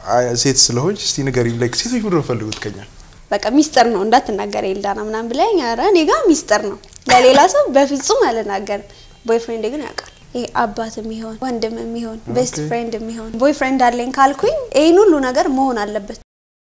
ሴት ስለሆንሽ እስቲ ንገሪኝ ላይክ ሴቶች ምንድነው ፈልጉት ከኛ በቃ ሚስጥር ነው እንዳትናገር ኤልዳና ምናምን ብለኝ አረ እኔ ጋር ሚስጥር ነው ለሌላ ሰው በፍጹም አልናገርም ቦይፍሬንድ ግን ያውቃል ይሄ አባትም ይሆን ወንድምም ይሆን ቤስት ፍሬንድም ይሆን ቦይፍሬንድ አለኝ ካልኩኝ ይሄን ሁሉ ነገር መሆን አለበት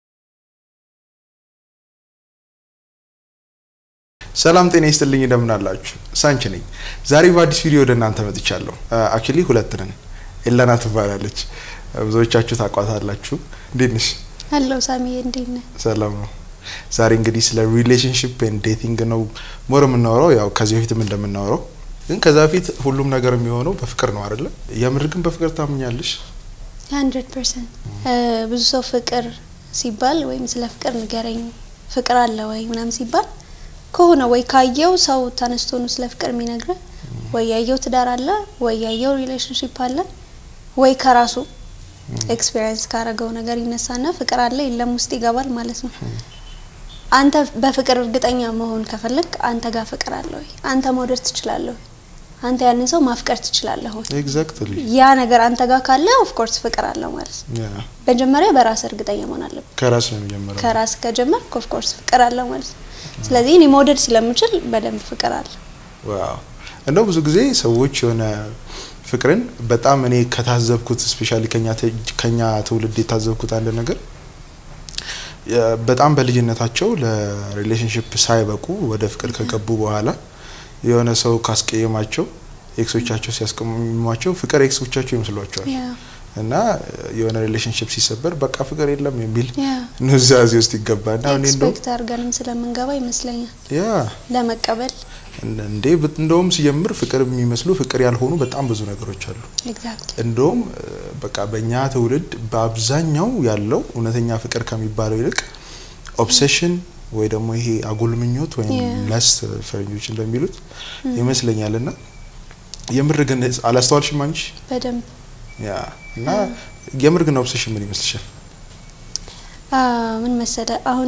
ሰላም ጤና ይስጥልኝ እንደምን አላችሁ ሳንቺ ነኝ ዛሬ በአዲስ ቪዲዮ ወደ እናንተ መጥቻለሁ አክቹሊ ሁለት ነን ኤላና ትባላለች ብዙዎቻችሁ ታቋታላችሁ እንዴት ነሽ ሄሎ ሳሚ እንዴት ነህ ሰላም ነው ዛሬ እንግዲህ ስለ ሪሌሽንሺፕ ኤንድ ዴቲንግ ነው ሞር የምናወራው ያው ከዚህ በፊትም እንደምናወራው ግን ከዛ በፊት ሁሉም ነገር የሚሆነው በፍቅር ነው አይደል የምር ግን በፍቅር ታምኛለሽ 100% ብዙ ሰው ፍቅር ሲባል ወይም ስለ ፍቅር ንገረኝ ፍቅር አለ ወይ ምናምን ሲባል ከሆነ ወይ ካየው ሰው ተነስቶ ነው ስለ ፍቅር የሚነግረው ወይ ያየው ትዳር አለ ወይ ያየው ሪሌሽንሺፕ አለ ወይ ከራሱ ኤክስፒሪየንስ ካረገው ነገር ይነሳና ፍቅር አለ የለም ውስጥ ይገባል ማለት ነው አንተ በፍቅር እርግጠኛ መሆን ከፈለክ አንተ ጋር ፍቅር አለ ወይ አንተ መውደድ ትችላለህ አንተ ያንን ሰው ማፍቀር ትችላለህ ኤግዛክትሊ ያ ነገር አንተ ጋር ካለ ኦፍ ኮርስ ፍቅር አለ ማለት ነው በመጀመሪያ በራስ እርግጠኛ መሆን አለበት ከራስ ነው የሚጀምረው ከራስ ከጀመርክ ኦፍ ኮርስ ፍቅር አለ ማለት ነው ስለዚህ እኔ መውደድ ስለምችል በደንብ ፍቅር አለ ዋው እንደው ብዙ ጊዜ ሰዎች የሆነ ፍቅርን በጣም እኔ ከታዘብኩት ስፔሻሊ ከኛ ትውልድ የታዘብኩት አንድ ነገር በጣም በልጅነታቸው ለሪሌሽንሺፕ ሳይበቁ ወደ ፍቅር ከገቡ በኋላ የሆነ ሰው ካስቀየማቸው ኤክሶቻቸው ሲያስቀየማቸው ፍቅር ኤክሶቻቸው ይመስሏቸዋል እና የሆነ ሪሌሽንሺፕ ሲሰበር በቃ ፍቅር የለም የሚል ንዛዜ ውስጥ ይገባና እኔ ኤክስፔክት አድርገንም ስለምንገባ ይመስለኛል ያ ለመቀበል እንደውም ሲጀምር ፍቅር የሚመስሉ ፍቅር ያልሆኑ በጣም ብዙ ነገሮች አሉ ኤግዛክትሊ እንደውም በቃ በእኛ ትውልድ በአብዛኛው ያለው እውነተኛ ፍቅር ከሚባለው ይልቅ ኦብሴሽን ወይ ደግሞ ይሄ አጉልምኞት ወይ ለስት ፈረንጆች እንደሚሉት ይመስለኛልና የምር ግን አላስተዋልሽም አንቺ በደንብ ያ እና የምር ግን ኦብሴሽን ምን ይመስልሻል ምን መሰለ አሁን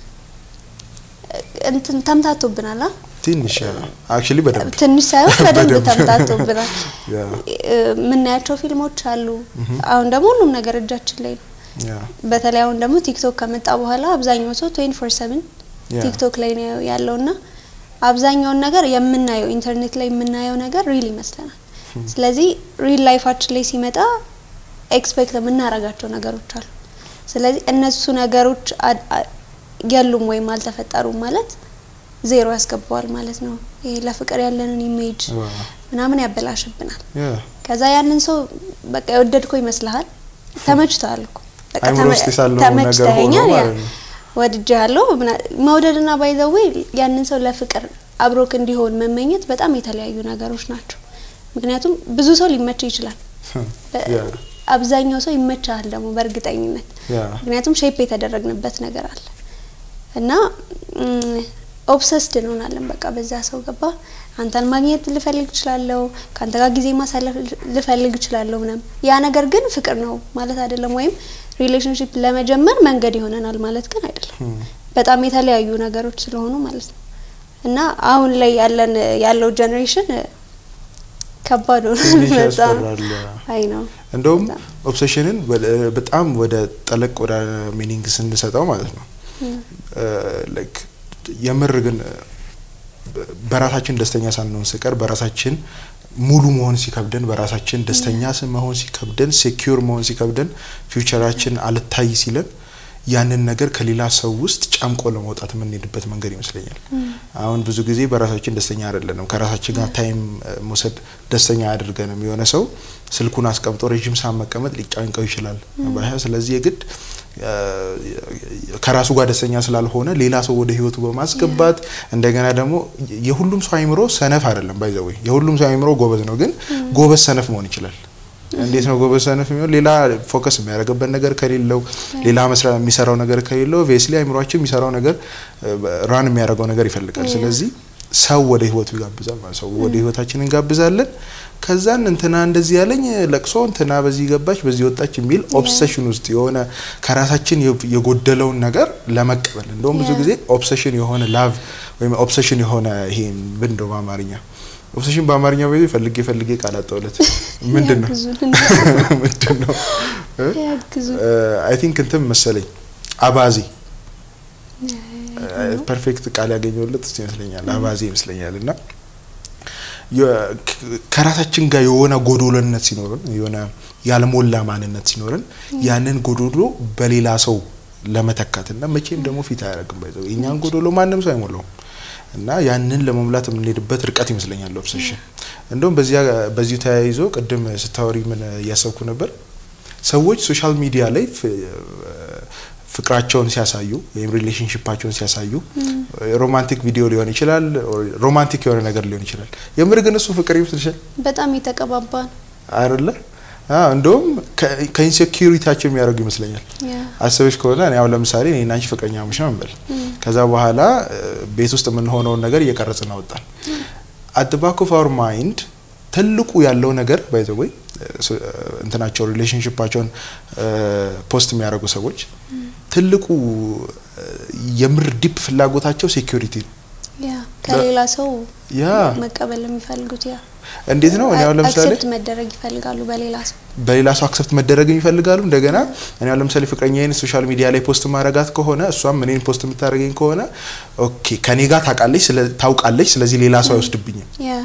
እንትን ተምታቶብናል ትንሽ አክቹሊ በደንብ ትንሽ ሳይሆን በደንብ ተምታቶብናል ምን ያቸው ፊልሞች አሉ አሁን ደግሞ ሁሉም ነገር እጃችን ላይ ነው በተለይ አሁን ደግሞ ቲክቶክ ከመጣ በኋላ አብዛኛው ሰው 24/7 ቲክቶክ ላይ ነው ያለውና አብዛኛው ነገር የምናየው ኢንተርኔት ላይ የምናየው ነገር ሪል ይመስለናል ስለዚህ ሪል ላይፋችን ላይ ሲመጣ ኤክስፔክት የምናረጋቸው ነገሮች አሉ ስለዚህ እነሱ ነገሮች ያሉም ወይ ማልተፈጠሩም ማለት ዜሮ ያስገባዋል ማለት ነው ይሄ ለፍቅር ያለንን ኢሜጅ ምናምን ያበላሽብናል ከዛ ያንን ሰው በቃ የወደድከው ይመስልሃል ተመችቷል እኮ በቃ ተመችተኛል ወድጃለሁ መውደድና ባይዘው ያንን ሰው ለፍቅር አብሮክ እንዲሆን መመኘት በጣም የተለያዩ ነገሮች ናቸው ምክንያቱም ብዙ ሰው ሊመች ይችላል አብዛኛው ሰው ይመቻል ደግሞ በእርግጠኝነት ምክንያቱም ሼፕ የተደረግንበት ነገር አለ እና ኦብሰስድ እንሆናለን በቃ በዛ ሰው ገባ አንተን ማግኘት ልፈልግ እችላለሁ ካንተ ጋር ጊዜ ማሳለፍ ልፈልግ እችላለሁ ምናምን ያ ነገር ግን ፍቅር ነው ማለት አይደለም ወይም ሪሌሽንሺፕ ለመጀመር መንገድ ይሆነናል ማለት ግን አይደለም በጣም የተለያዩ ነገሮች ስለሆኑ ማለት ነው እና አሁን ላይ ያለው ጄነሬሽን ከባድ ነው በጣም አይ ነው እንደውም ኦብሴሽንን በጣም ወደ ጠለቅ ወደ ሚኒንግ ስንሰጠው ማለት ነው ላይክ የምር ግን በራሳችን ደስተኛ ሳንሆን ስቀር በራሳችን ሙሉ መሆን ሲከብደን በራሳችን ደስተኛ መሆን ሲከብደን ሴኩር መሆን ሲከብደን ፊውቸራችን አልታይ ሲለን ያንን ነገር ከሌላ ሰው ውስጥ ጫምቆ ለማውጣት የምንሄድበት መንገድ ይመስለኛል አሁን ብዙ ጊዜ በራሳችን ደስተኛ አይደለንም ከራሳችን ጋር ታይም መውሰድ ደስተኛ አድርገንም የሆነ ሰው ስልኩን አስቀምጦ ረጅም ሰዓት መቀመጥ ሊጫንቀው ይችላል ስለዚህ የግድ ከራሱ ጋር ደስተኛ ስላልሆነ ሌላ ሰው ወደ ህይወቱ በማስገባት እንደገና ደግሞ የሁሉም ሰው አይምሮ ሰነፍ አይደለም ባይዘው የሁሉም ሰው አይምሮ ጎበዝ ነው ግን ጎበዝ ሰነፍ መሆን ይችላል እንዴት ነው ጎበዝ ሰነፍ የሚሆነው ሌላ ፎከስ የሚያደርግበት ነገር ከሌለው ሌላ መስራት የሚሰራው ነገር ከሌለው ቬስሊ አይምሮአችን የሚሰራው ነገር ራን የሚያደርገው ነገር ይፈልጋል ስለዚህ ሰው ወደ ህይወቱ ይጋብዛል ማለት ሰው ወደ ህይወታችን እንጋብዛለን ከዛን እንትና እንደዚህ ያለኝ ለቅሶ እንትና በዚህ ገባች በዚህ ወጣች የሚል ኦብሰሽን ውስጥ የሆነ ከራሳችን የጎደለውን ነገር ለመቀበል እንደውም ብዙ ጊዜ ኦብሰሽን የሆነ ላቭ ወይም ኦብሰሽን የሆነ ይሄ ብንዶ በአማርኛ ኦብሴሽን በአማርኛ ወይ ፈልጌ ቃል አጣውለት ምንድነው ምንድነው አይ ቲንክ እንትን መሰለኝ አባዜ ፐርፌክት ቃል ያገኘውለት ይመስለኛል አባዜ ይመስለኛልና ከራሳችን ጋር የሆነ ጎዶሎነት ሲኖርን የሆነ ያልሞላ ማንነት ሲኖርን ያንን ጎዶሎ በሌላ ሰው ለመተካትና መቼም ደግሞ ፊት አያረግም ባይዘው እኛን ጎዶሎ ማንንም ሰው አይሞላው እና ያንን ለመሙላት የምንሄድበት ርቀት ይመስለኛል ኦብሴሽን እንደውም በዚሁ ተያይዞ ቀደም ስታወሪ ምን ያሰብኩ ነበር ሰዎች ሶሻል ሚዲያ ላይ ፍቅራቸውን ሲያሳዩ ወይም ሪሌሽንሺፓቸውን ሲያሳዩ ሮማንቲክ ቪዲዮ ሊሆን ይችላል ሮማንቲክ የሆነ ነገር ሊሆን ይችላል የምር ግን እሱ ፍቅር ይመስልሻል በጣም የተቀባባን አይደለ እንደውም ከኢንሴኩሪቲያቸው የሚያደርጉ ይመስለኛል አሰብሽ ከሆነ እኔ አሁን ለምሳሌ እኔና አንቺ ፍቅረኛሞች ነን እንበል ከዛ በኋላ ቤት ውስጥ ምን ሆነው ነገር እየቀረጽን አወጣን at the back of our mind ትልቁ ያለው ነገር by the way እንትናቸው ሪሌሽንሺፓቸውን ፖስት የሚያደርጉ ሰዎች ትልቁ የምር ዲፕ ፍላጎታቸው ሴኩሪቲ ከሌላ ሰው መቀበል የሚፈልጉት እንዴት ነው እኔ አሁን ለምሳሌ አክሰፕት መደረግ ይፈልጋሉ በሌላ ሰው አክሰፕት መደረግ ይፈልጋሉ እንደገና እኔ አሁን ለምሳሌ ፍቅረኛዬን ሶሻል ሚዲያ ላይ ፖስት ማረጋት ከሆነ እሷም እኔን ፖስት የምታረገኝ ከሆነ ኦኬ ከኔ ጋር ታውቃለች ስለዚህ ሌላ ሰው አይወስድብኝም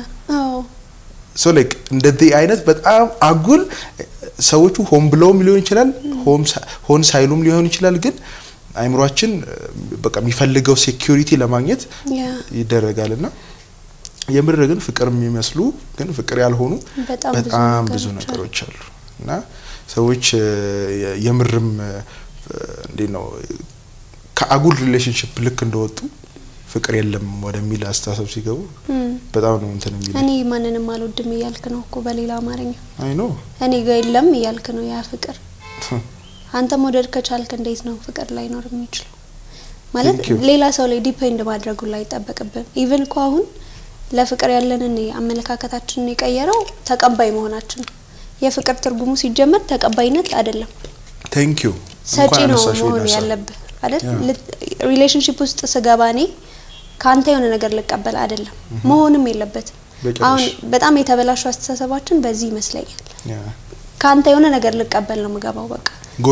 so like እንደዚህ አይነት በጣም አጉል ሰዎቹ ሆም ብለውም ሊሆን ይችላል ሆን ሳይሉም ሊሆን ይችላል ግን አይምሮአችን በቃ የሚፈልገው ሴኩሪቲ ለማግኘት ይደረጋልና የምር ግን ፍቅር የሚመስሉ ግን ፍቅር ያልሆኑ በጣም ብዙ ነገሮች አሉ እና ሰዎች የምርም እንዴ ነው ከአጉል ሪሌሽንሺፕ ልክ እንደወጡ ፍቅር የለም ወደሚል አስተሳሰብ ሲገቡ በጣም ነው እንትን የሚል እኔ ማንንም አልወድም ይያልክ ነው እኮ በሌላ አማርኛ አይ ኖ እኔ ጋር የለም ይያልክ ነው ያ ፍቅር አንተ ሞደር ከቻልክ እንዴት ነው ፍቅር ላይ ነው የሚችለው ማለት ሌላ ሰው ላይ ዲፔንድ ማድረጉ ላይ ተጠበቀብን ኢቭን እኮ አሁን ለፍቅር ያለንን አመለካከታችንን የቀየረው ተቀባይ መሆናችን የፍቅር ትርጉሙ ሲጀመር ተቀባይነት አይደለም ቴንክ ዩ ሰጪ ነው መሆን ያለበት አይደል ሪሌሽንሺፕ ውስጥ ስገባኔ ካንተ የሆነ ነገር ልቀበል አይደለም መሆንም የለበት አሁን በጣም የተበላሹ አስተሳሰባችን በዚህ ይመስለኛል ካንተ የሆነ ነገር ልቀበል ነው መገባው በቃ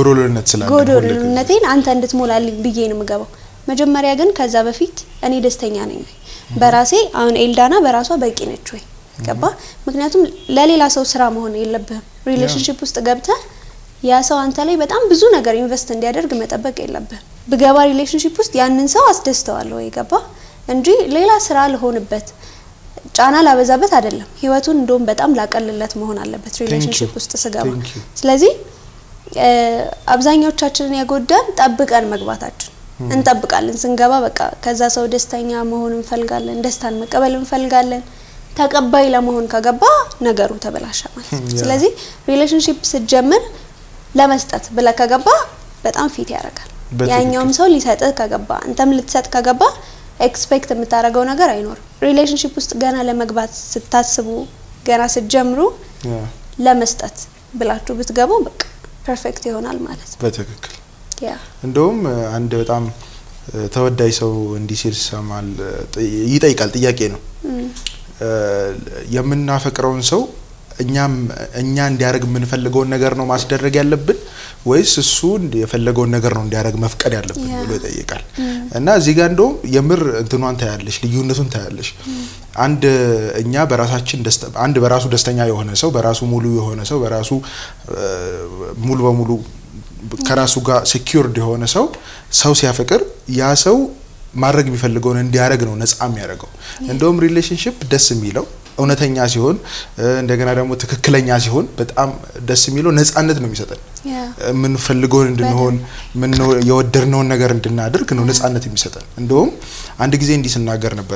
ጎዶሎነቴን አንተ እንድትሞላልኝ ብዬ ነው መገባው መጀመሪያ ግን ከዛ በፊት እኔ ደስተኛ ነኝ በራሴ አሁን ኤልዳና በራሷ በቂ ነች ወይ ገባ ምክንያቱም ለሌላ ሰው ስራ መሆን የለብህም ሪሌሽንሺፕ ውስጥ ገብተህ ያ ሰው አንተ ላይ በጣም ብዙ ነገር ኢንቨስት እንዲያደርግ መጠበቅ የለብህም በገባ ሪሌሽንሺፕ ውስጥ ያንን ሰው አስደስተዋለሁ ወይ ገባ እንጂ ሌላ ስራ ለሆነበት ጫና ላበዛበት አይደለም ህይወቱን እንደውም በጣም ላቀልለት መሆን አለበት ሪሌሽንሺፕ ውስጥ ስገባ ስለዚህ አብዛኞቻችንን ያጎዳን ጠብቀን መግባታችን እንጠብቃለን ስንገባ በቃ ከዛ ሰው ደስተኛ መሆን እንፈልጋለን ደስታን መቀበል እንፈልጋለን ተቀባይ ለመሆን ከገባ ነገሩ ተበላሸ ማለት ስለዚህ ሪሌሽንሺፕ ሲጀምር ለመስጠት ብለ ከገባ በጣም ፊት ያረጋል ያኛውም ሰው ሊሰጥ ከገባ አንተም ልትሰጥ ከገባ ኤክስፔክት የምታረጋው ነገር አይኖርም ሪሌሽንሺፕ ውስጥ ገና ለመግባት ስታስቡ ገና ሲጀምሩ ለመስጠት ብላችሁ ብትገቡ በቃ ፐርፌክት ይሆናል ማለት ነው በትክክል እንደውም አንድ በጣም ተወዳይ ሰው እንዲሲል ሰማል ይጠይቃል ጥያቄ ነው የምናፈቅረውን ሰው እኛ እንዲያረግ ምን ፈልገው ነገር ነው ማስደረግ ያለብን ወይስ እሱ የፈለገው ነገር ነው እንዲያረግ መፍቀድ ያለብን ብሎ ይጠይቃል እና እዚህ ጋር እንደውም የምር እንትኗን ታያለሽ ልዩነቱን ታያለሽ አንድ እኛ በራሳችን አንድ በራሱ ደስተኛ የሆነ ሰው በራሱ ሙሉ የሆነ ሰው በራሱ ሙሉ በሙሉ ከራሱ ጋር ሴኩርድ የሆነ ሰው ሲያፈቅር ያ ሰው ማድረግ የሚፈልገው እንዲያረግ ነው ነፃ የሚያረጋው እንደውም ሪሌሽንሺፕ ደስ የሚለው እውነተኛ ሲሆን እንደገና ደግሞ ትክክለኛ ሲሆን በጣም ደስ የሚለው ነፃነት ነው የሚሰጠን ምን ፈልገው እንድንሆን ምን የወደድነው ነገር እንድናደርግ ነው ነፃነት የሚሰጠን እንደውም አንድ ጊዜ እንዲህ ስናገር ነበር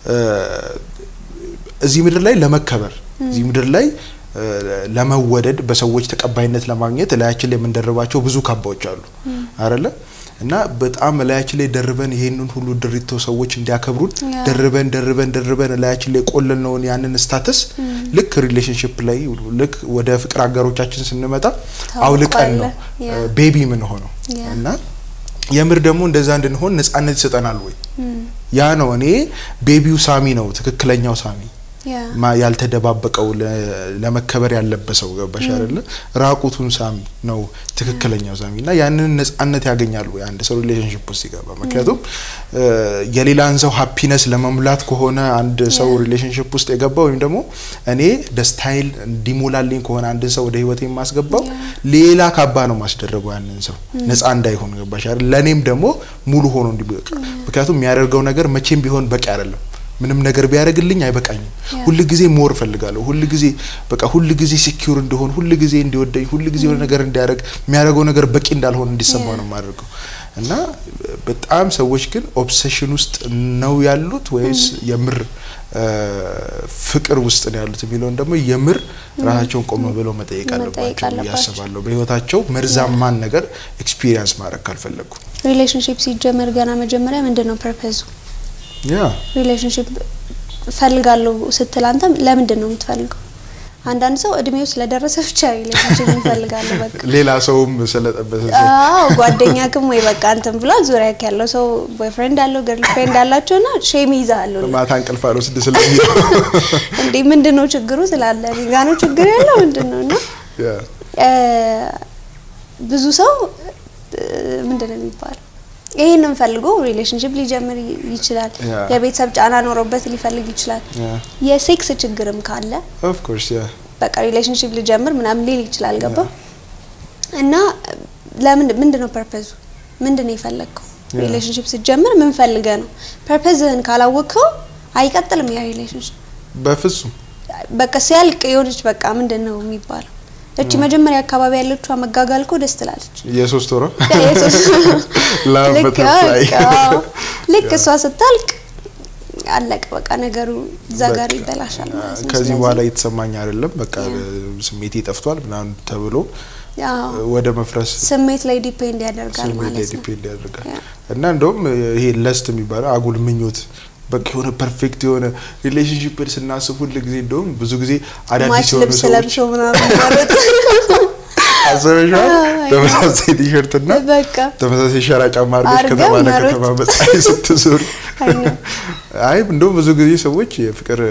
እዚህ ምድር ላይ ለመከበር እዚህ ምድር ላይ ለመወደድ በሰዎች ተቀባይነት ለማግኘት ላያችን ላይ የምንደርባቸው ብዙ ካባዎች አሉ አይደለ እና በጣም ላያችን ላይ ደርበን ይሄንን ሁሉ ድሪቶ ሰዎች እንዲያከብሩን ደርበን ላያችን ላይ ቆለልነው ያንን ስታተስ ልክ ሪሌሽንሺፕ ላይ ልክ ወደ ፍቅር አጋሮቻችን ስንመጣ አውልቀን ነው ቤቢ ምን ሆነው እና የምር ደግሞ እንደዛ እንድንሆን ነፃነት ይሰጠናል ወይ ያ ነው እኔ ቤቢው ሳሚ ነው ትክክለኛው ሳሚ ያልተደባበቀው ለመከበር ያለበሰው ገባሽ አይደለ ራቁቱን ሳም ነው ትክክለኛው ሳሚና ያንን ነፃነት ያገኛሉ አንድ ሰው ሪሌሽንሺፕ ውስጥ ሲገባ ምክንያቱም የሌላን ሰው ሃፒነስ ለመሙላት ከሆነ አንድ ሰው ሪሌሽንሺፕ ውስጥ የገባው ወይም ደግሞ እኔ ደስታይል እንዲሞላልኝ ከሆነ አንድ ሰው ወደ ህይወቴ ማስገባው ሌላ ካባ ነው ማስደረገው ያንን ሰው ነፃ እንዳይሆን ገባሽ አይደል ለኔም ደግሞ ሙሉ ሆኖ እንዲበቃ ምክንያቱም የሚያደርገው ነገር መቼም ቢሆን በቂ አይደለም ምንም ነገር ቢያደርግልኝ አይበቃኝም ሁሉ ጊዜ ሞር ፈልጋለሁ ሁሉ ጊዜ በቃ ሁሉ ጊዜ ሲኪዩር እንደሆን ሁሉ ጊዜ እንዲወደኝ ሁሉ ጊዜ የሆነ ነገር እንዲያደርግ የሚያደርገው ነገር በቂ እንዳልሆነ እንዲሰማው ነው ማድረገው እና በጣም ሰዎች ግን ኦብሴሽን ውስጥ ነው ያሉት ወይስ የምር ፍቅር ውስጥ ነው ያሉት የሚለው ደግሞ የምር ራሳቸውን ቆም ብለው መጠየቅ አለባቸው ያስባለው በህይወታቸው መርዛማን ነገር ኤክስፒሪየንስ ማድረግ ካልፈለጉ ሪሌሽንሺፕ ሲጀመር ገና መጀመሪያ ምንድነው ፐርፐዙ ሪሌሽንሺፕ ፈልጋለሁ ስትል አንተ ለምንድን ነው የምትፈልገው አንዳንድ ሰው እድሜው ስለደረሰ ብቻ ሪሌሽንሺፕ ይፈልጋል በቃ ሌላ ሰውም ስለጠበሰ ጓደኛክም ወይ በቃ አንተም ብላ ዙሪያክ ያለው ሰው ቦይፍሬንድ አለው ገርልፍሬንድ አላቸውና ሼም ይዛሉ ማታ እንቅልፍ አለው ስድስት ስለዚህ እንዴ ምንድነው ችግሩ ስላለ ሊጋኖ ችግር ያለው ምንድነውና ብዙ ሰው ምንድነው የሚባለው ይሄንን ፈልጎ ሪሌሽንሺፕ ሊጀምር ይችላል የቤተሰብ ጫና ኖሮበት ሊፈልግ ይችላል የሴክስ ችግርም ካለ ኦፍ ኮርስ በቃ ሪሌሽንሺፕ ሊጀምር ምናምን ሊል ይችላል ገባ እና ለምን ምንድነው ፐርፐዙ ምንድነው ይፈልገው ሪሌሽንሺፕ ሲጀምር ምን ፈልገ ነው ፐርፐዝን ካላወቀው አይቀጥልም ያ ሪሌሽንሺፕ በፍጹም በቃ ሲያልቅ ይሆንሽ በቃ ምንድነው የሚባለው እቺ መጀመሪያ አካባቢ ያለችው መጋጋልኮ ደስ ትላለች የሶስት ወራ ልክ እሷ ስታልቅ አለቀ በቃ ነገሩ ዘጋሪ ይበላሻል ማለት ነው ከዚህ በኋላ የተሰማኝ አይደለም በቃ ስሜቴ ጠፍቷል ምናምን ተብሎ ወደ መፍረስ ስሜት ላይ ዲፔንድ ያደርጋል ማለት ነው ዲፔንድ ያደርጋል እና እንደውም ይሄ ለስት የሚባለው አጉል ምኞት በቃ የሆነ ፐርፌክት የሆነ ሪሌሽንሺፕ ስናስብ ሁሉ ጊዜ እንደውም ብዙ ጊዜ አዳዲስ የሆኑ ሰዎች ማለት አዘበሻል ተመሳሳይ ቲሸርት እና በቃ ተመሳሳይ ሸራ ጫማ አድርገሽ ከተማ ለከተማ በፀሐይ ስትዞር አይ እንደውም ብዙ ጊዜ ሰዎች የፍቅር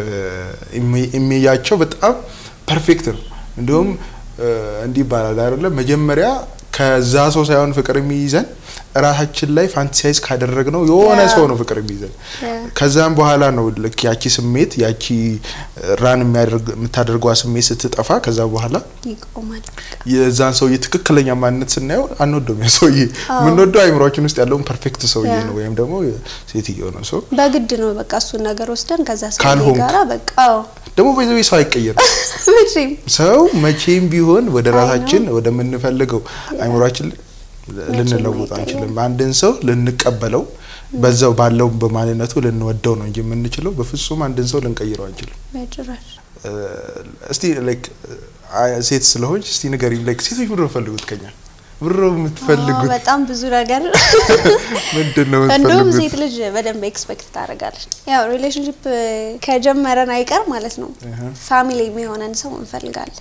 ኢሜጃቸው በጣም ፐርፌክት ነው እንደውም እንዲህ ባላል አይደለም መጀመሪያ ከዛ ሰው ሳይሆን ፍቅር የሚይዘን ራሳችን ላይ ፋንታሳይዝ ካደረግነው የሆነ ሰው ነው ፍቅር የሚይዘን ከዛም በኋላ ነው ልክ ያቺ ስሜት ያቺ ራን የምታደርገው ስሜት ስትጠፋ ከዛ በኋላ ይቆማል የዛን ሰው የትክክለኛ ማንነት ስናየው አንወደውም ያ ሰውዬ ምንወደው አይምሮአችን ውስጥ ያለውን ፐርፌክት ሰውዬ ነው ወይም ደግሞ ሴትዮ ነው ሰው በግድ ነው በቃ እሱ ነገር ወስደን ከዛ ሰው ጋራ በቃ ደግሞ በዚህ ሰው አይቀየርም ሰው መቼም ቢሆን ወደ ራሳችን ወደ ምንፈልገው አይምሮአችን ልንለውጥ አንችልም አንድን ሰው ልንቀበለው በዛው ባለው በማንነቱ ልንወደው ነው እንጂ የምንችለው በፍጹም አንድን ሰው ልንቀይረው አንችልም በጭራሽ እስቲ ላይክ ሴት ስለሆንሽ እስቲ ንገሪኝ ላይክ ሴቶች ብሮ ፈልጉት ከኛ ብሮ የምትፈልጉት በጣም ብዙ ነገር ምንድነው እንደውም ሴት ልጅ በደንብ ኤክስፔክት ታደርጋለች ያው ሪሌሽንሺፕ ከጀመረን አይቀር ማለት ነው ፋሚሊ የሚሆነን ሰው እንፈልጋለን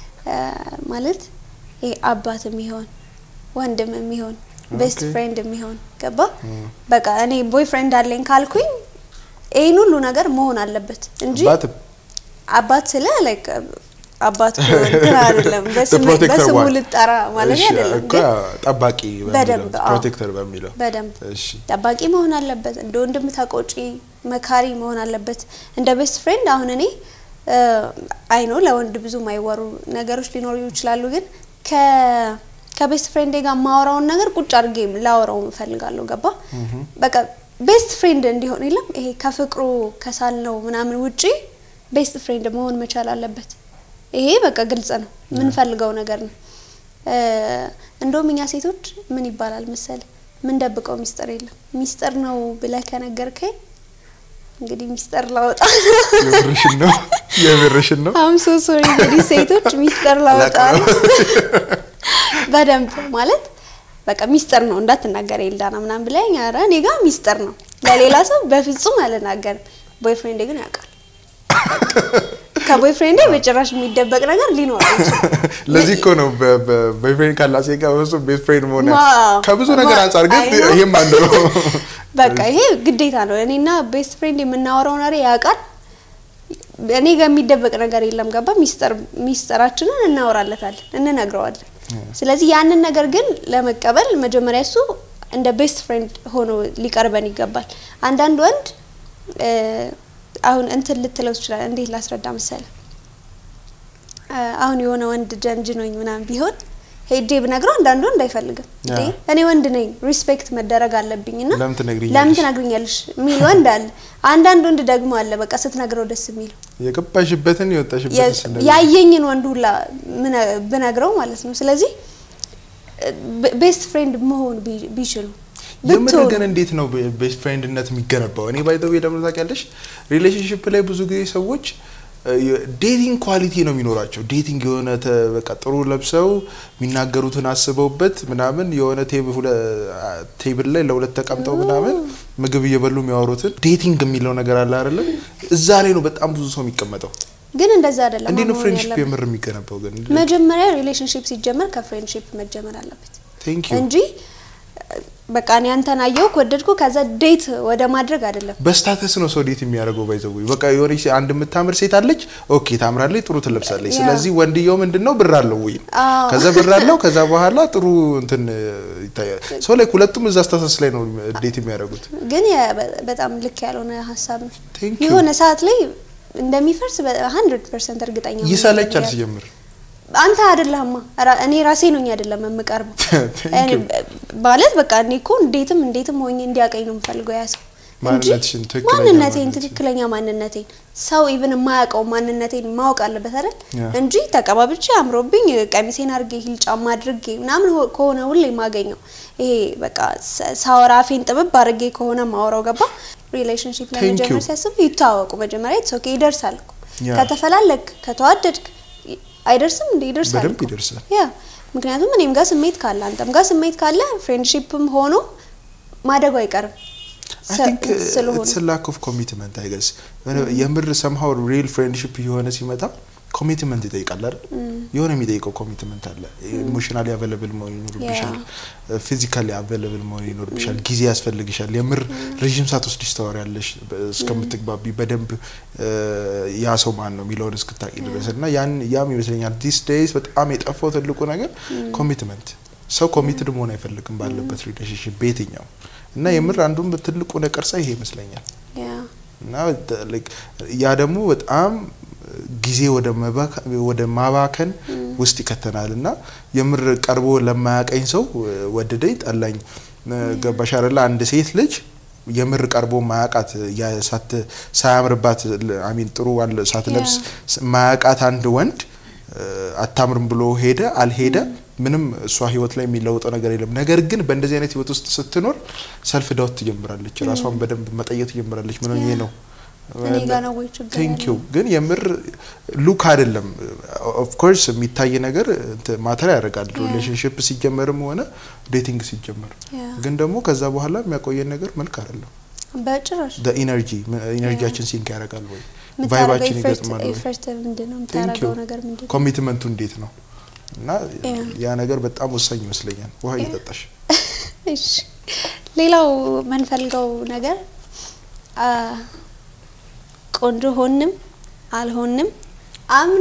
ማለት ይሄ አባትም ይሆን ወንድምም ይሆን ቤስት ፍሬንድም ይሆን ገባ በቃ እኔ ቦይፍሬንድ አለኝ ካልኩኝ ኤን ሁሉ ነገር መሆን አለበት እንጂ አባት ስለ ላይክ አባት ኮንትራ አይደለም በስሙ ልጠራ ማለት አይደለም ጠባቂ በሚለው ፕሮቴክተር በሚለው በደንብ እሺ ጠባቂ መሆን አለበት እንደ ወንድም ተቆጪ መካሪ መሆን አለበት እንደ ቤስት ፍሬንድ አሁን እኔ አይ ኖ ለወንድ ብዙ ማይወሩ ነገሮች ሊኖሩ ይችላሉ ግን ከቤስት ፍሬንድ ጋር ማወራውን ነገር ቁጭ አድርጌ ላወራው ፈልጋለሁ ገባ በቃ ቤስት ፍሬንድ እንዲሆን ይለም ይሄ ከፍቅሩ ከሳልነው ምናምን ውጪ ቤስት ፍሬንድ መሆን መቻል አለበት ይሄ በቃ ግልጽ ነው ምን ፈልገው ነገር ነው እንደውም እኛ ሴቶች ምን ይባላል መሰለ ምን ደብቀው ሚስጥር የለም ሚስጥር ነው ብለህ ከነገርከኝ እንግዲህ ሚስጥር ላወጣ የብርሽን ነው I'm so sorry እንግዲህ ሴቶች ሚስጥር ላወጣ በደንብ ማለት በቃ ሚስጥር ነው እንዳትናገር ይልዳና ምናምን ብለኝ አረ እኔ ጋር ሚስጥር ነው ለሌላ ሰው በፍጹም አልናገርም ቦይፍሬንድ ግን ያውቃል ከቦይፍሬንድ በጭራሽ የሚደበቅ ነገር ሊኖር ይችላል ለዚህ እኮ ነው ቦይፍሬንድ ካላሴ ጋር ወሱ ቤስት ፍሬንድ ሆነ ከብዙ ነገር አንፃር ግን ይሄም አንድ ነው በቃ ይሄ ግዴታ ነው እኔና ቤስት ፍሬንድ የምናወራው ነገር ያውቃል እኔ ጋር የሚደበቅ ነገር የለም ገባ ሚስጥራችንን እናወራለታለን እንነግረዋለን ስለዚህ ያንን ነገር ግን ለመቀበል መጀመሪያ እሱ እንደ ቤስት ፍሬንድ ሆኖ ሊቀርበን ይገባል አንዳንድ ወንድ አሁን እንትን ልትለው ይችላል እንዴት ላስረዳ መሰለ አሁን የሆነ ወንድ ጀንጅኖኝ ምናምን ቢሆን ሄጄ ብነግረው አንዳንዱ እንዳይፈልግም እንዴ እኔ ወንድ ነኝ ሪስፔክት መደረግ አለብኝና ለምን ትነግሪኛለሽ ሚል ወንድ አለ አንዳንድ ወንድ ደግሞ አለ በቃ ስትነግረው ደስ የሚለው የገባሽበትን ይወጣሽበትን ያየኝን ወንድ ሁላ ብነግረው ማለት ነው ስለዚህ ቤስት ፍሬንድ መሆን ቢችሉ የምር ግን እንዴት ነው ቤስት ፍሬንድነት የሚገነባው እኔ ባይ ዘ ዌይ ደግሞ ታውቂያለሽ ሪሌሽንሺፕ ላይ ብዙ ጊዜ ሰዎች ዴቲንግ ኳሊቲ ነው የሚኖራቸው ዴቲንግ የሆነ በቃ ጥሩ ለብሰው የሚናገሩትን አስበውበት ምናምን የሆነ ቴብል ላይ ለሁለት ተቀምጠው ምናምን ምግብ እየበሉ የሚያወሩትን ዴቲንግ የሚለው ነገር አለ አይደል እዛ ላይ ነው በጣም ብዙ ሰው የሚቀመጠው ግን እንደዛ አይደለም እንዴ ነው ፍሬንድሺፕ የምር የሚገነባው ግን መጀመሪያ ሪሌሽንሺፕ ሲጀመር ከፍሬንድሺፕ መጀመር አለበት እንጂ በቃ እኔ አንተን አየው ወደድኩ ከዛ ዴት ወደ ማድረግ አይደለም በስታተስ ነው ሰው ዴት የሚያደርገው ባይዘው በቃ የሆነ አንድ የምታምር ሴት አለች ኦኬ ታምራለች ጥሩ ትለብሳለች ስለዚህ ወንድየው ምንድነው ብር አለው ወይ ከዛ ብር አለው ከዛ በኋላ ጥሩ እንትን ይታያል ሰው ላይ ሁለቱም እዛ ስታተስ ላይ ነው ዴት የሚያደርጉት ግን በጣም ልክ ያልሆነ ሐሳብ ነው የሆነ ሰዓት ላይ እንደሚፈርስ 100% እርግጠኛ ነኝ ይሰለቻል ሲጀምር አንተ አይደለህማ እኔ ራሴ ነኝ አይደለም የምቀርበው ማለት በቃ እኔ እኮ እንዴትም ሆኜ እንዲያቀኝ ነው የምፈልገው ያሰው ማንነቴን ትክክለኛ ማንነቴን ሰው ኢቭን የማያውቀው ማንነቴን ማወቅ አለበት አይደል እንጂ ተቀባብቼ አምሮብኝ ቀሚሴን አርጌ ሂል ጫማ አድርጌ ምናምን ከሆነ ሁሌ ማገኘው ይሄ በቃ ሳወራፌን ጥብብ አርጌ ከሆነ ማወራው ገባ ሪሌሽንሺፕ ላይ መጀመር ሲያስብ ይታወቁ መጀመሪያ ኢትስ ኦኬ ይደርሳል ከተፈላለክ ከተዋደድክ አይደርስም እንዴ ይደርሳል በደንብ ይደርሳል ያ ምክንያቱም እኔም ጋር ስሜት ካለ አንተም ጋር ስሜት ካለ ፍሬንድሺፕም ሆኖ ማደጉ አይቀርም I think it's a lack of commitment I guess የምር somehow real friendship የሆነ ሲመጣ commitment ይጠይቃል አይደል የሆነ የሚጠይቀው commitment አለ emotionally available መሆን ይኖርብሻል physically available መሆን ይኖርብሻል ጊዜ ያስፈልግሻል የምር ረጅም ሰዓት ወስደሽ ታወሪያለሽ እስከምትግባቢ በደንብ ያ ሰው ማን ነው የሚለውን እስክታቂ ድረስና ያም ይመስለኛል these days በጣም የጠፋው ትልቁ ነገር commitment ሰው committed መሆን አይፈልግም ባለበት relationship በየትኛው እና የምር አንዱም በትልቁ ነቀርሳ ይሄ ይመስለኛል እና ያ ደግሞ በጣም ጊዜ ወደ ማባከን ውስጥ ይከተናልና የምር ቀርቦ ለማያቀኝ ሰው ወደደኝ ጠላኝ ገባሽ አይደል አንድ ሴት ልጅ የምር ቀርቦ ማያቃት ሳያምርባት አሚን ጥሩ ሳትለብስ ማያቃት አንድ ወንድ አታምርም ብሎ ሄደ አልሄደ ምንም እሷ ህይወት ላይ የሚለውጠው ነገር የለም ነገር ግን በእንደዚህ አይነት ህይወት ውስጥ ስትኖር ሰልፍ ዳውት ትጀምራለች ራሷን በደንብ መጠየቅ ትጀምራለች ምን ሆኜ ነው እኔ ጋር ነው ወይ ችግር thank you ግን የምር ሉክ አይደለም of course የሚታይ ነገር ማተር ያደርጋል ሪሌሽንሺፕ ሲጀመርም ሆነ ዴቲንግ ሲጀመር ግን ደግሞ ከዛ በኋላ የሚያቆየን ነገር መልክ አይደለም በጭራሽ the energyያችን ሲንክ ያደርጋል ወይ ቫይባችን ይገጥማል ወይ ፈርስት ምንድነው የምታረጋው ነገር ምንድነው ኮሚትመንቱ እንዴት ነው እና ያ ነገር በጣም ወሳኝ ይመስለኛል ውሃ እየጠጣሽ እሺ ሌላው መንፈልገው ነገር ቆንጆ ሆንም አልሆንም አምና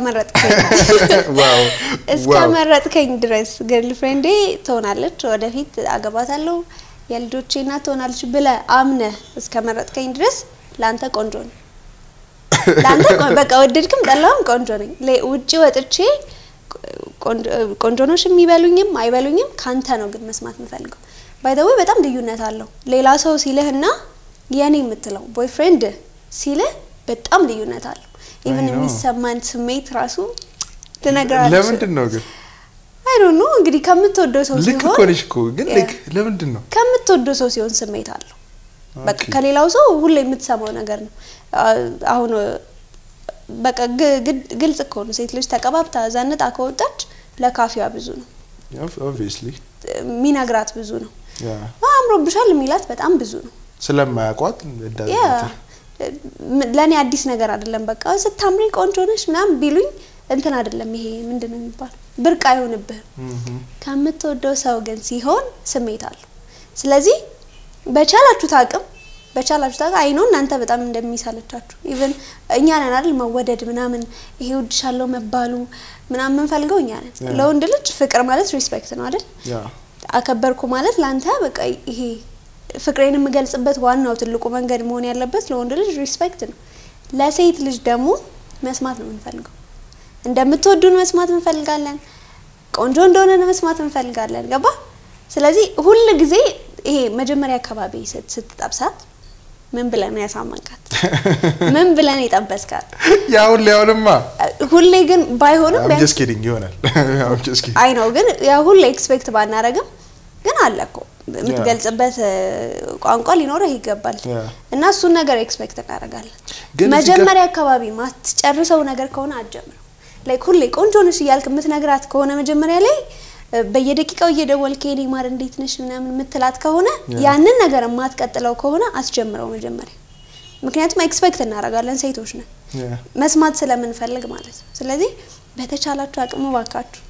እስከመረጥከኝ ድረስ ገርልፍሬንዴ ትሆናለች ወደፊት አገባታለሁ የልጆቼ እናት ትሆናለች ብለ አምነ እስከመረጥከኝ ድረስ ላንተ ቆንጆ ነው ላንተ በቃ ወደድክም ጠላውም ቆንጆ ነኝ ውጪ ወጥቼ ቆንጆ ነሽ የሚበሉኝም አይበሉኝም ካንተ ነው ግን መስማት ምፈልገው ባይ ዘ ወይ በጣም ልዩነት አለው ሌላ ሰው ሲልህና የኔ የምትለው ቦይፍሬንድ ሲልህ በጣም ልዩነት አለው ኢቭን የሚሰማን ስሜት ራሱ ተነግራለች ለምንድን ነው ግን አይ ዶንት ኖ እንግዲህ ከምትወደው ሰው ሲሆን ልክ ኮልሽ ኮ ግን ልክ ለምንድን ነው ከምትወደው ሰው ሲሆን ስሜት አለው በቃ ከሌላው ሰው ሁሌ የምትሰማው ነገር ነው አሁን በቃ ግልጽ እኮ ነው ሴት ልጅ ተቀባብታ ዛንጣ ከወጣች ለካፊያ ብዙ ነው obviously ሚናግራት ብዙ ነው አምሮብሻል ሚላት በጣም ብዙ ነው ስለማያቋት እንዳልኩት ለኔ አዲስ ነገር አይደለም በቃ ስታምሪ ቆንጆ ነሽ ምናምን ቢሉኝ እንትን አይደለም ይሄ ምንድነው የሚባል ብርቅ አይሆንብህ ከምትወደው ሰው ግን ሲሆን ስሜት አለው ስለዚህ በቻላችሁት አቅም በቻላችሁ ታጋ አይ ነው እናንተ በጣም እንደሚሳለቻችሁ ኢቭን እኛ ነን አይደል መወደድ ምናምን ይሄ ወድሻለው መባሉ ምናምን መንፈልገው እኛ ነን ለወንድ ልጅ ፍቅር ማለት ሪስፔክት ነው አይደል አከበርኩ ማለት ላንተ በቃ ይሄ ፍቅሬን የምገልጽበት ዋናው ትልቁ መንገድ መሆን ያለበት ለወንድ ልጅ ሪስፔክት ነው ለሴት ልጅ ደግሞ መስማት ነው የምንፈልገው እንደምትወዱን መስማት እንፈልጋለን ቆንጆ እንደሆነ መስማት እንፈልጋለን ገባ ስለዚህ ሁሉ ጊዜ ይሄ መጀመሪያ አካባቢ ስትጣብሳት ምን ብለን ያሳመንካት ምን ብለን ይጣበስካት ያውልማ ሁሌ ግን ባይሆንም I'm just kidding ይሆናል I'm just kidding አይ ነው ግን ያ ሁሌ ኤክስፔክት ባናረግም ግን አለኮ ምትገልጽበት ቋንቋ ሊኖር ይገባል እና እሱ ነገር ኤክስፔክት እናረጋለን መጀመሪያ አካባቢ ማትጨርሰው ነገር ከሆነ አጀምረው ላይክ ሁሌ ቆንጆ ነሽ ይያልክ ምትነግራት ከሆነ መጀመሪያ ላይ በየደቂቃው እየደወልክ የኔ ማር እንዴት ነሽ ምናምን ምትላት ከሆነ ያንን ነገር ማትቀጥለው ከሆነ አስጀምረው መጀመሪያ ምክንያቱም ኤክስፔክት እናረጋለን ሴቶች ነን መስማት ስለምንፈልግ ማለት ነው ስለዚህ በተቻላችሁ አቅሙ ባካችሁ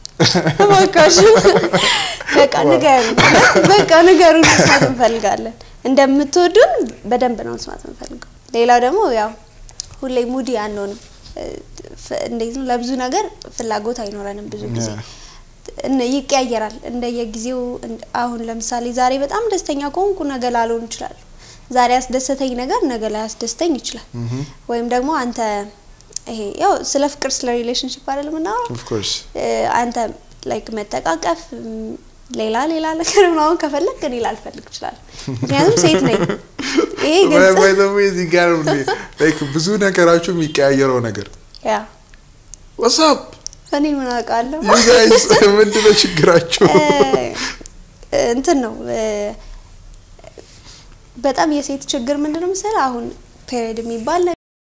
በቃ ንገሩ መስማት እንፈልጋለን እንደምትወዱን በደንብ ነው መስማት እንፈልጋለን ሌላው ደግሞ ያው ሁሌ ሙዲ አንሆንም እንዴት ነው ለብዙ ነገር ፍላጎት አይኖረንም ብዙ ጊዜ ይቀያየራል እንደየጊዜው አሁን ለምሳሌ ዛሬ በጣም ደስተኛ ቆንኩ ነገ ላልሆን ይችላል ዛሬ ያስደሰተኝ ነገር ነገ ላይ ያስደስተኝ ይችላል ወይም ደግሞ አንተ ይሄ ያው ስለ ፍቅር ስለ ሪሌሽንሺፕ አይደለም እና of course አንተ ላይክ መተቃቀፍ ሌላ ነገር ነው ከፈለክ እኔ ላልፈልግ ይችላል ምክንያቱም ሴት ነኝ ይሄ ግን ወይ ደግሞ እዚህ ጋር ነው ላይክ ብዙ ነገራችሁ የሚቀያየረው ነገር ያ what's up እኔ ምን አውቃለሁ you guys ምንድነው ችግራችሁ እንትን ነው በጣም የሴት ችግር ምንድነው መሰለህ አሁን ፔሪድ የሚባል